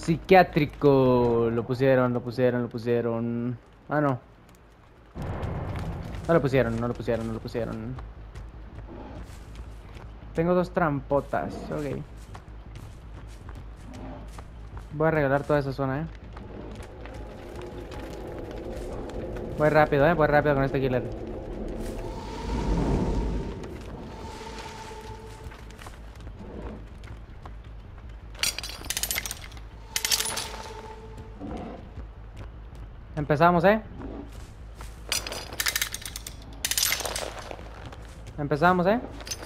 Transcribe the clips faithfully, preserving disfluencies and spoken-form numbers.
Psiquiátrico. Lo pusieron, lo pusieron, lo pusieron. Ah, no. No lo pusieron, no lo pusieron, no lo pusieron. Tengo dos trampotas. Ok. Voy a regalar toda esa zona, eh. Voy rápido, eh. Voy rápido con este killer. Empezamos, eh. Empezamos, eh.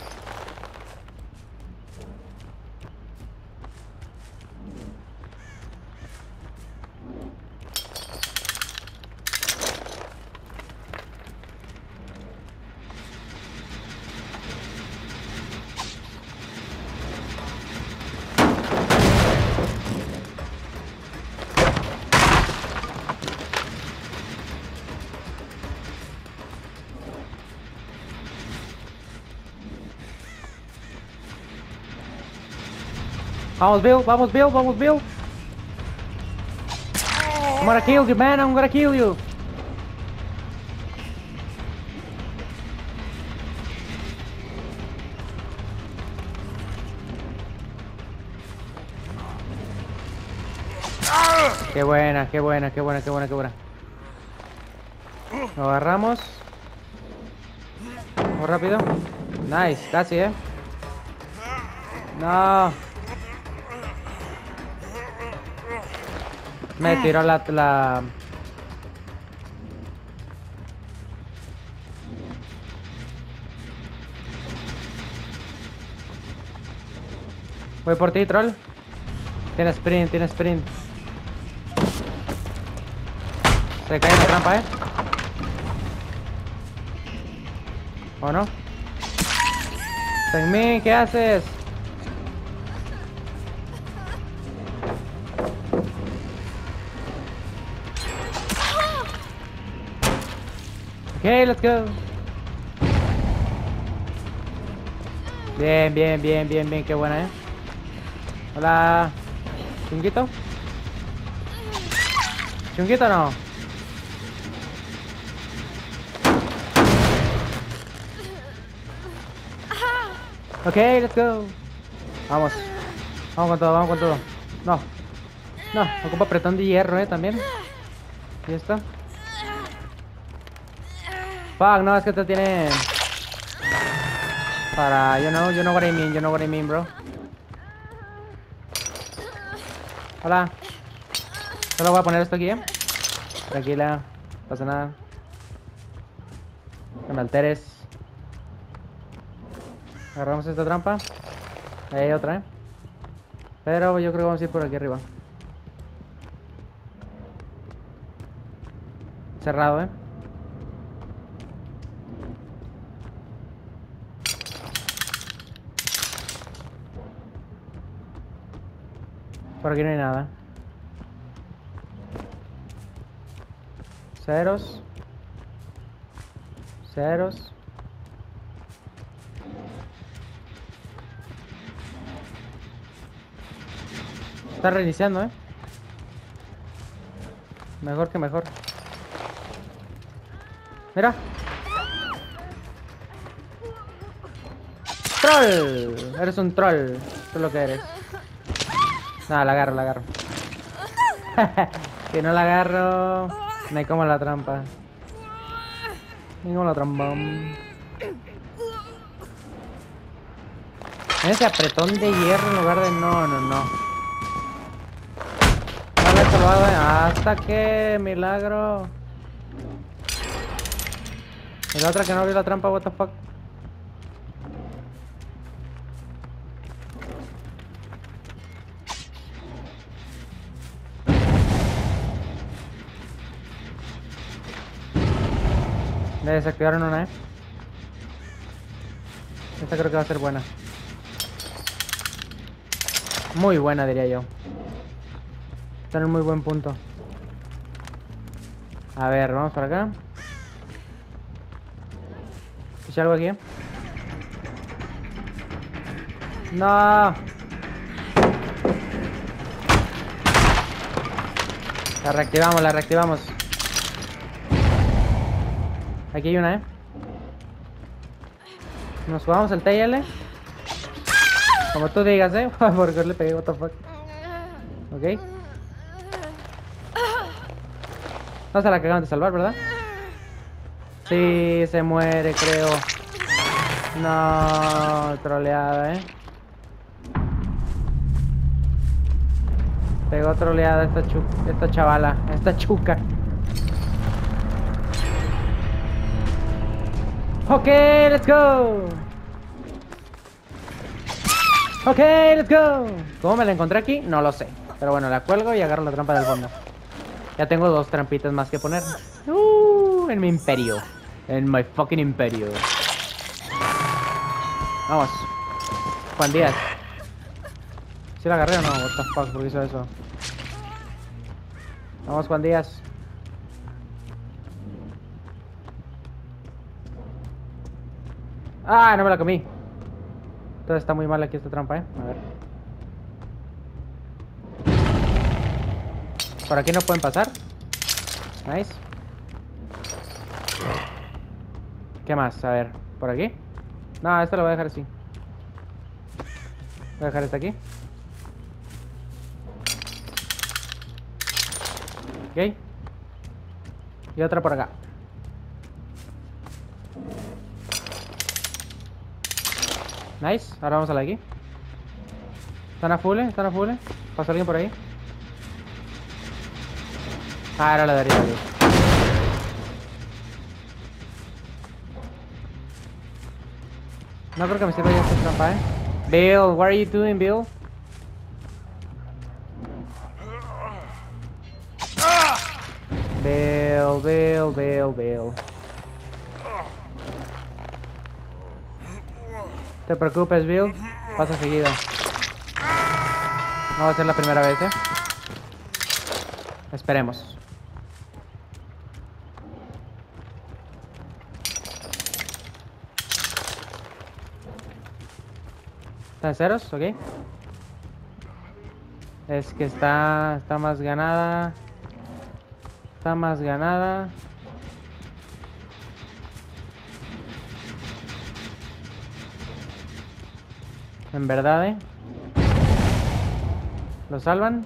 Vamos, Bill, vamos, Bill, vamos, Bill. I'm gonna kill you, man. I'm gonna kill you. Qué buena, qué buena, qué buena, qué buena, qué buena. Lo agarramos. Muy rápido. Nice, casi, eh. No. Me tiró la, la... Voy por ti, troll. Tiene sprint, tiene sprint. Se cae en la trampa, eh. ¿O no? Sengmin, ¿qué haces? Ok, let's go. Bien, bien, bien, bien, bien, qué buena, eh. Hola. ¿Chunguito? ¿Chunguito no? Ok, let's go. Vamos. Vamos con todo, vamos con todo. No. No, ocupa apretón de hierro, eh, también. Y está. Fuck, no, es que te tiene... Para... You know, you know what I mean, you know what I mean, bro. Hola. Solo voy a poner esto aquí, eh. Tranquila, no pasa nada. No me alteres. Agarramos esta trampa. Ahí hay otra, eh. Pero yo creo que vamos a ir por aquí arriba. Cerrado, eh. Por aquí no hay nada. Ceros. Ceros. Está reiniciando, eh. Mejor que mejor. Mira. ¡Troll! Eres un troll. Eso es lo que eres. Nada, la agarro, la agarro. Que no la agarro. No hay como la trampa. No hay como la trampa. Ese apretón de hierro en lugar de... No, no, no. No lo he salvado, eh. Hasta que... Milagro. Y la otra que no abrió la trampa, what the fuck. Me desactivaron una, eh. Esta creo que va a ser buena. Muy buena, diría yo. Está en un muy buen punto. A ver, vamos para acá. ¿Escuché algo aquí? No. La reactivamos, la reactivamos. Aquí hay una, eh. Nos jugamos el T L. Como tú digas, eh. Porque le pegué, what the fuck. Ok. No se la acaban de salvar, ¿verdad? Sí, se muere, creo. No, troleada, eh. Pegó troleada esta chu esta chavala, esta chuca. Ok, let's go. Ok, let's go. ¿Cómo me la encontré aquí? No lo sé. Pero bueno, la cuelgo y agarro la trampa del fondo. Ya tengo dos trampitas más que poner. Uh, en mi imperio. En my fucking imperio. Vamos. Juan Díaz. ¿Sí la agarré o no? What the fuck, ¿por qué hizo eso? Vamos, Juan Díaz. Ah, no me la comí. Entonces está muy mal aquí esta trampa, eh. A ver. Por aquí no pueden pasar. Nice. ¿Qué más? A ver, ¿por aquí? No, esto lo voy a dejar así. Voy a dejar este aquí. Ok. Y otra por acá. Nice. Ahora vamos a la de aquí. ¿Están a full? ¿Están a full? ¿Pasa alguien por ahí? Ah, era la de arriba, tío. No creo que me sirva ya esta trampa, eh. Bill, what are you doing, Bill? Bill, Bill, Bill, Bill. No te preocupes, Bill. Pasa seguido. No va a ser la primera vez, eh. Esperemos. ¿Están ceros? Ok. Es que está, está más ganada. Está más ganada. En verdad, eh. ¿Lo salvan?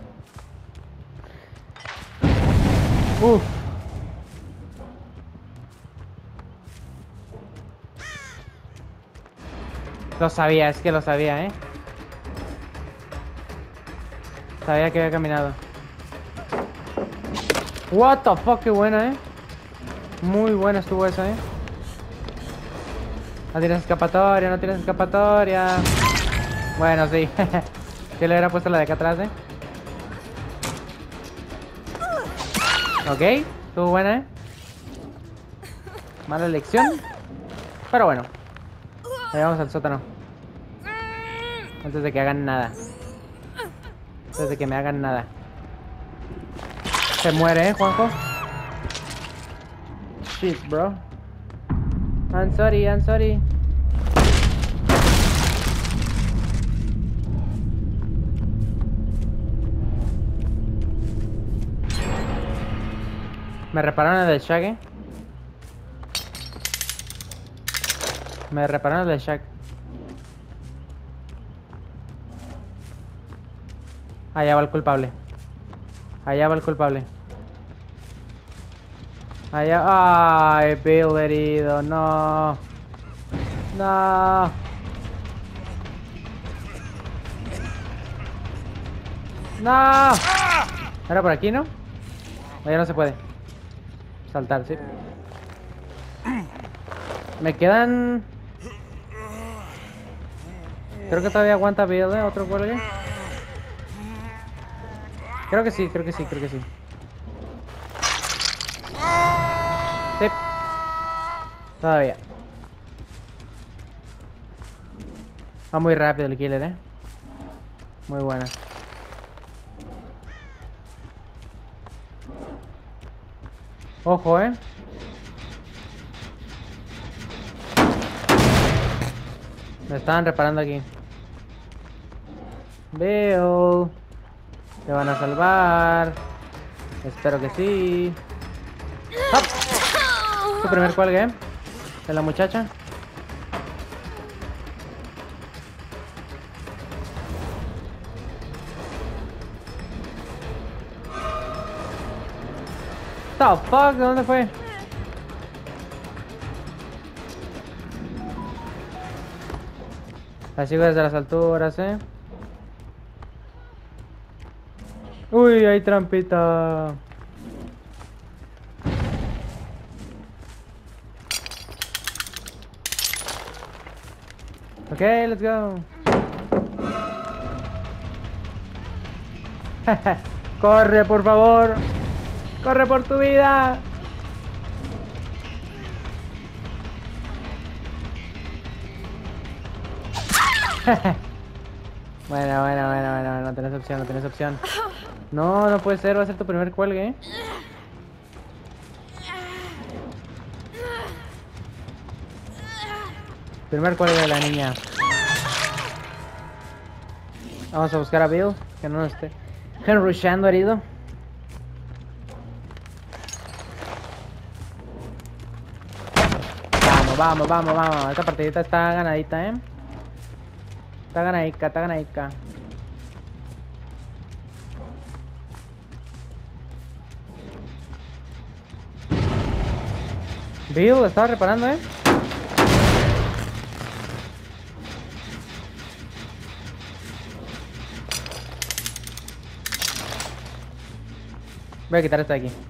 Uf. Lo sabía, es que lo sabía, eh. Sabía que había caminado. What the fuck, qué buena, eh. Muy buena estuvo esa, eh. No tienes escapatoria, no tienes escapatoria. Bueno, sí. Si le hubiera puesto la de acá atrás, eh. Ok, estuvo buena, eh. Mala elección. Pero bueno. Ahí vamos al sótano. Antes de que hagan nada. Antes de que me hagan nada. Se muere, eh, Juanjo. Shit, bro. I'm sorry, I'm sorry. Me repararon el del Shaq, eh. Me repararon el del Shaq. Allá va el culpable. Allá va el culpable. Allá. Ay, Bill herido. No. No. No. Era por aquí, ¿no? Allá no se puede saltar, sí. Me quedan... Creo que todavía aguanta Bill, ¿eh? Otro cuelgue. Creo que sí, creo que sí, creo que sí. Sí. Todavía. Va muy rápido el killer, eh. Muy buena. Ojo, eh. Me estaban reparando aquí. Veo. Te van a salvar. Espero que sí. ¡Hop! Su primer cuelgue de la muchacha. The fuck, ¿de dónde fue? La sigo desde las alturas, eh. Uy, hay trampita. Ok, let's go. Corre, por favor. Corre por tu vida. Bueno, bueno, bueno, bueno, no tenés opción, no tenés opción. No, no puede ser, va a ser tu primer cuelgue, ¿eh? Primer cuelgue de la niña. Vamos a buscar a Bill, que no nos esté rushando herido. Vamos, vamos, vamos, vamos. Esta partidita está ganadita, ¿eh? Está ganadica, está ganadica. Bill, lo estaba reparando, ¿eh? Voy a quitar esto de aquí.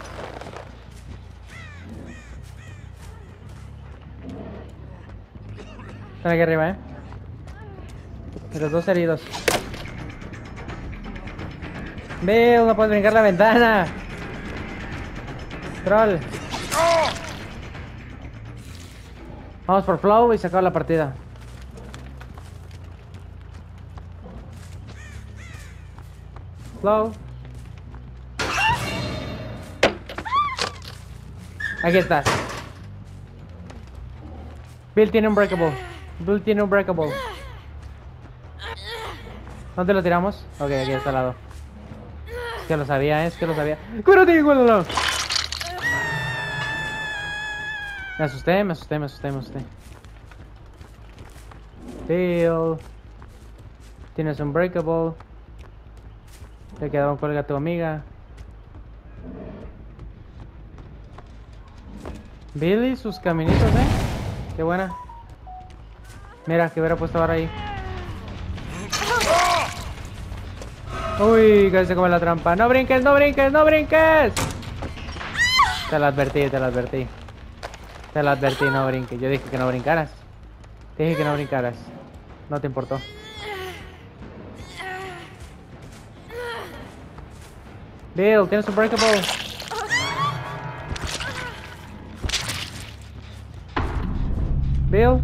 Están aquí arriba, ¿eh? Y los dos heridos. Bill, no puedes brincar la ventana. Troll. Vamos por Flow y se acaba la partida. Flow. Aquí estás. Bill tiene un breakable. Bill tiene un breakable. ¿Dónde lo tiramos? Ok, aquí está al lado. Es que lo sabía, es que lo sabía. ¡Cúrate, cuérdalo! Me asusté, me asusté, me asusté, me asusté. Bill. Tienes un breakable. Te quedaba un cuelga a tu amiga. Billy, sus caminitos, eh. Qué buena. Mira, que hubiera puesto ahora ahí. Uy, casi se come la trampa. No brinques, no brinques, no brinques. Te lo advertí, te lo advertí. Te lo advertí, no brinques. Yo dije que no brincaras. Te dije que no brincaras. No te importó. Bill, tienes un breakable. Bill.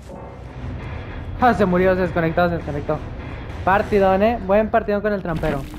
Ah, se murió, se desconectó, se desconectó. Partidón, eh. Buen partidón con el trampero.